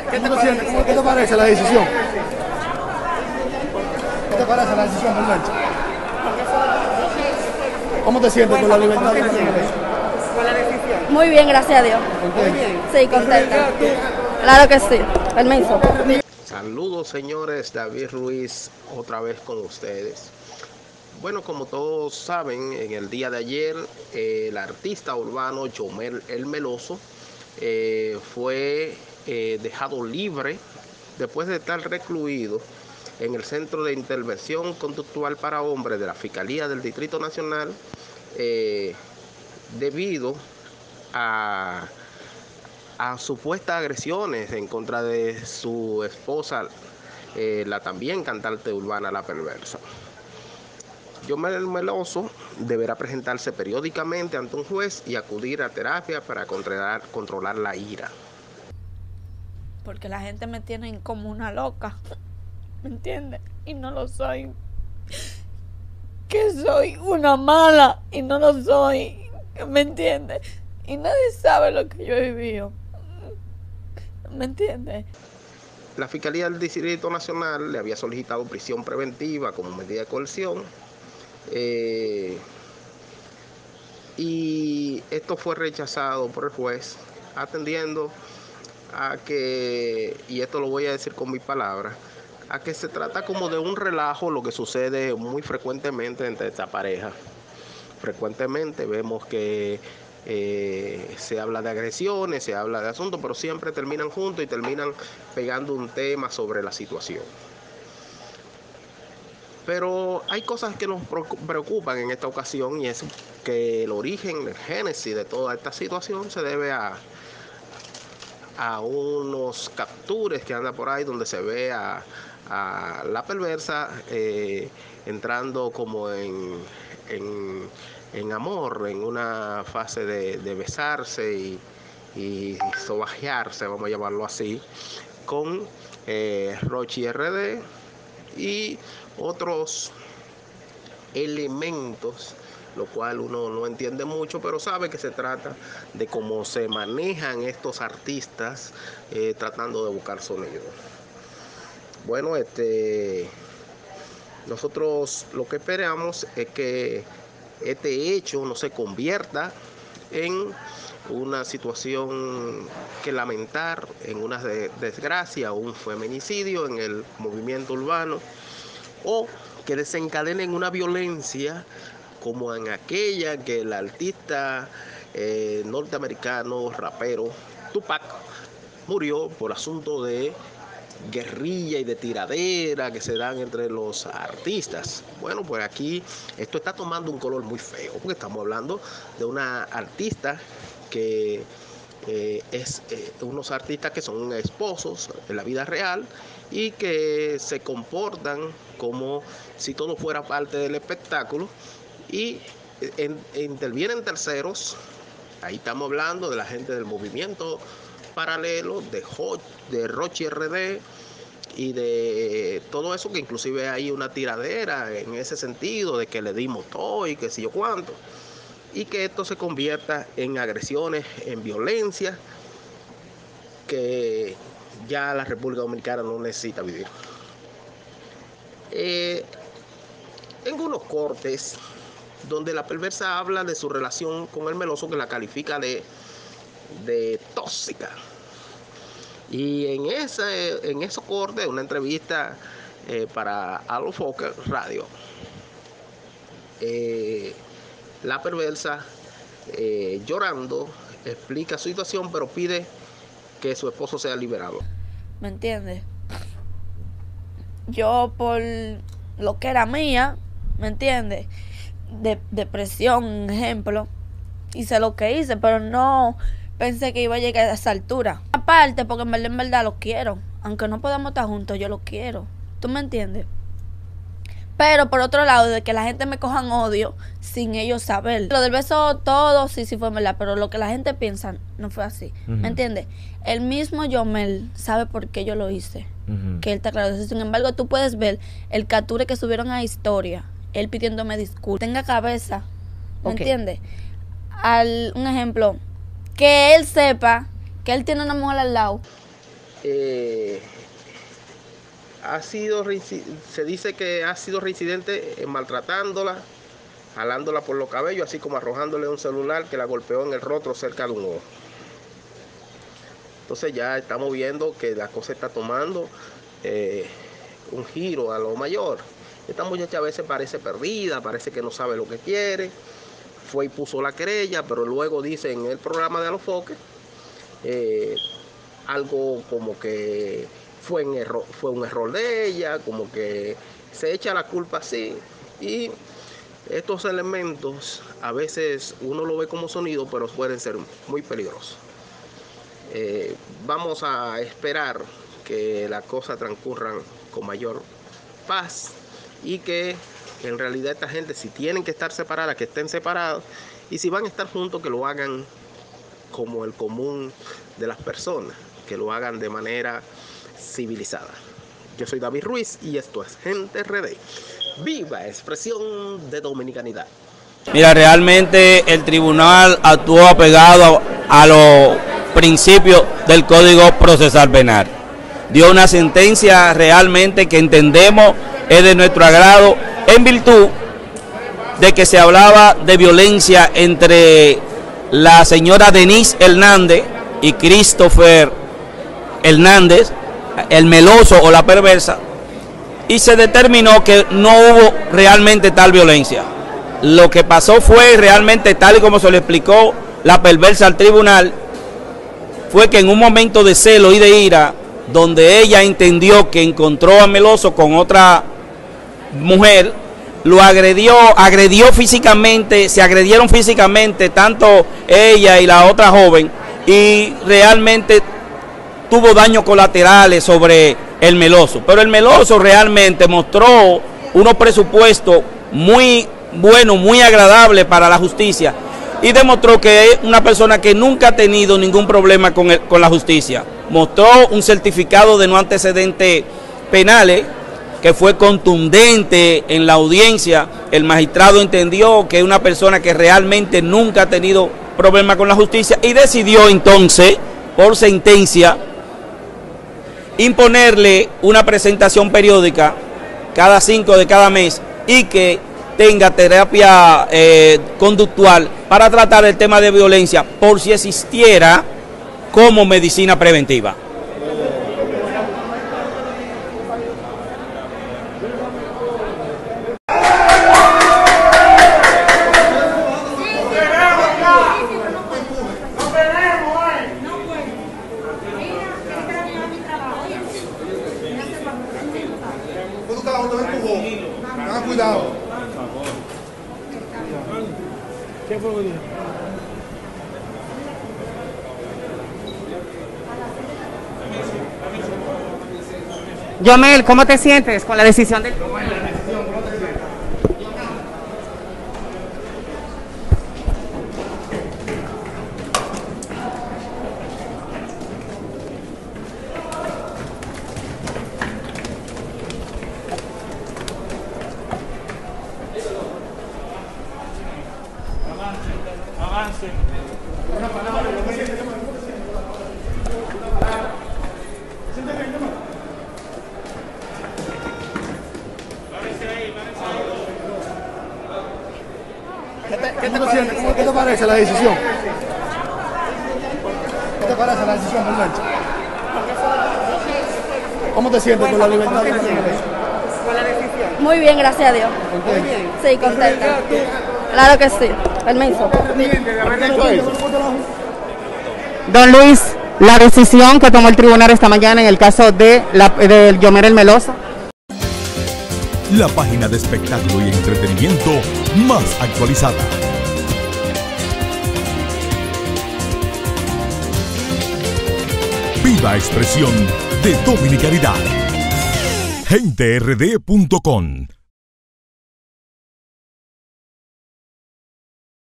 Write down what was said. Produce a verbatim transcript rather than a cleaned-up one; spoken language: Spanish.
¿Qué te parece, ¿Cómo, ¿qué te parece la decisión? ¿Qué te parece la decisión del Bench? ¿Cómo te sientes con la libertad de con la decisión? Muy bien, gracias a Dios. Muy bien. Sí, contenta. Claro que sí. Permiso. Saludos, señores, David Ruiz otra vez con ustedes. Bueno, como todos saben, en el día de ayer eh, el artista urbano Yomel El Meloso eh, fue eh, dejado libre después de estar recluido en el Centro de Intervención Conductual para Hombres de la Fiscalía del Distrito Nacional eh, debido a, a supuestas agresiones en contra de su esposa, eh, la también cantante urbana La Perversa. Yomel El Meloso deberá presentarse periódicamente ante un juez y acudir a terapia para controlar, controlar la ira. Porque la gente me tiene como una loca, ¿me entiendes? Y no lo soy. Que soy una mala y no lo soy, ¿me entiendes? Y nadie sabe lo que yo he vivido, ¿me entiendes? La Fiscalía del Distrito Nacional le había solicitado prisión preventiva como medida de coerción. Eh, y esto fue rechazado por el juez, atendiendo a que, y esto lo voy a decir con mis palabras, a que se trata como de un relajo, lo que sucede muy frecuentemente entre esta pareja. Frecuentemente vemos que eh, se habla de agresiones, se habla de asuntos, pero siempre terminan juntos y terminan pegando un tema sobre la situación. Pero hay cosas que nos preocupan en esta ocasión, y es que el origen, el génesis de toda esta situación se debe a, a unos captures que andan por ahí donde se ve a, a La Perversa eh, entrando como en, en, en amor, en una fase de, de besarse y, y sobajearse, vamos a llamarlo así, con eh, Rochi R D y otros elementos, lo cual uno no entiende mucho, pero sabe que se trata de cómo se manejan estos artistas eh, tratando de buscar sonido. Bueno, este, nosotros lo que esperamos es que este hecho no se convierta en una situación que lamentar, en una de desgracia o un feminicidio en el movimiento urbano, o que desencadenen una violencia como en aquella que el artista eh, norteamericano, rapero Tupac, murió por asunto de guerrilla y de tiradera que se dan entre los artistas. Bueno, pues aquí esto está tomando un color muy feo, porque estamos hablando de una artista que eh, es eh, unos artistas que son esposos en la vida real y que se comportan como si todo fuera parte del espectáculo y en, intervienen terceros. Ahí estamos hablando de la gente del movimiento paralelo, de, de Rochi R D y de todo eso, que inclusive hay una tiradera en ese sentido de que le dimos todo y que sé yo cuánto, y que esto se convierta en agresiones, en violencia que ya la República Dominicana no necesita vivir. Eh, en unos cortes donde La Perversa habla de su relación con El Meloso, que la califica de, de tóxica. Y en ese, en esos cortes, una entrevista eh, para Alo Fokker Radio, eh, La Perversa, eh, llorando, explica su situación, pero pide que su esposo sea liberado. ¿Me entiendes? Yo por lo que era mía, ¿me entiendes? De depresión, ejemplo, hice lo que hice, pero no pensé que iba a llegar a esa altura. Aparte, porque en verdad, en verdad lo quiero. Aunque no podamos estar juntos, yo lo quiero. ¿Tú me entiendes? Pero por otro lado, de que la gente me cojan odio sin ellos saber. Lo del beso, todo, sí, sí fue verdad, pero lo que la gente piensa no fue así. Uh-huh. ¿Me entiendes? El mismo Yomel sabe por qué yo lo hice. Uh-huh. Que él está claro. Sin embargo, tú puedes ver el capture que subieron a historia, él pidiéndome disculpas. Tenga cabeza, ¿me okay. entiendes? Al, un ejemplo, que él sepa que él tiene una mujer al lado. eh, ha sido, se dice que ha sido reincidente maltratándola, jalándola por los cabellos, así como arrojándole un celular que la golpeó en el rostro cerca de un ojo. Entonces ya estamos viendo que la cosa está tomando eh, un giro a lo mayor. Esta muchacha a veces parece perdida, parece que no sabe lo que quiere. Fue y puso la querella, pero luego dice en el programa de Alofoque eh, algo como que fue, en error, fue un error de ella, como que se echa la culpa así. Y estos elementos a veces uno lo ve como sonido, pero pueden ser muy peligrosos. Eh, vamos a esperar que las cosas transcurran con mayor paz y que en realidad esta gente, si tienen que estar separadas, que estén separadas, y si van a estar juntos, que lo hagan como el común de las personas, que lo hagan de manera civilizada. Yo soy David Ruiz y esto es Gente R D. Viva expresión de dominicanidad. Mira, realmente el tribunal actuó apegado a, a los principios del Código Procesal Penal. Dio una sentencia realmente que entendemos es de nuestro agrado, en virtud de que se hablaba de violencia entre la señora Denise Hernández y Christopher Hernández, el meloso o la perversa, y se determinó que no hubo realmente tal violencia. Lo que pasó fue realmente tal y como se le explicó la perversa al tribunal, fue que en un momento de celo y de ira, donde ella entendió que encontró a Meloso con otra mujer, lo agredió, agredió físicamente, se agredieron físicamente tanto ella y la otra joven, y realmente tuvo daños colaterales sobre el Meloso. Pero el Meloso realmente mostró unos presupuestos muy buenos, muy agradables para la justicia, y demostró que es una persona que nunca ha tenido ningún problema con, el, con la justicia. Mostró un certificado de no antecedentes penales que fue contundente en la audiencia. El magistrado entendió que es una persona que realmente nunca ha tenido problema con la justicia y decidió entonces, por sentencia, imponerle una presentación periódica cada cinco de cada mes y que tenga terapia eh, conductual para tratar el tema de violencia por si existiera como medicina preventiva. Cuidado. ¿Qué fue lo que dijo? Yomel, ¿cómo te sientes con la decisión del tribunal? Avance. Una palabra. ¿Qué te, qué te parece? ¿Cómo, ¿Qué te parece la decisión? ¿Qué te parece la decisión, Berlancha? ¿Cómo te sientes con la libertad de expresión? ¿Con la decisión? Muy bien, gracias a Dios. Muy bien. Sí, contenta. Claro que sí. Permiso. Don Luis, la decisión que tomó el tribunal esta mañana en el caso de, la, de Yomel el Meloso. La página de espectáculo y entretenimiento más actualizada. Viva expresión de dominicanidad. gente r d punto com